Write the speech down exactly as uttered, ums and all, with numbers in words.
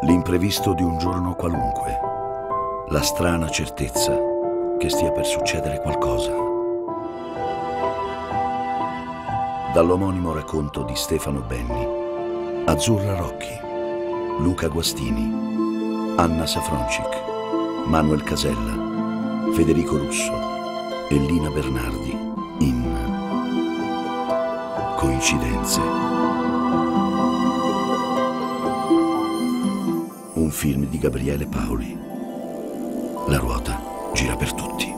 L'imprevisto di un giorno qualunque, la strana certezza che stia per succedere qualcosa. Dall'omonimo racconto di Stefano Benni, Azzurra Rocchi, Luca Guastini, Anna Safroncic, Manuel Casella, Federico Russo e Lina Bernardi in Coincidenze. Un film di Gabriele Paoli. La ruota gira per tutti.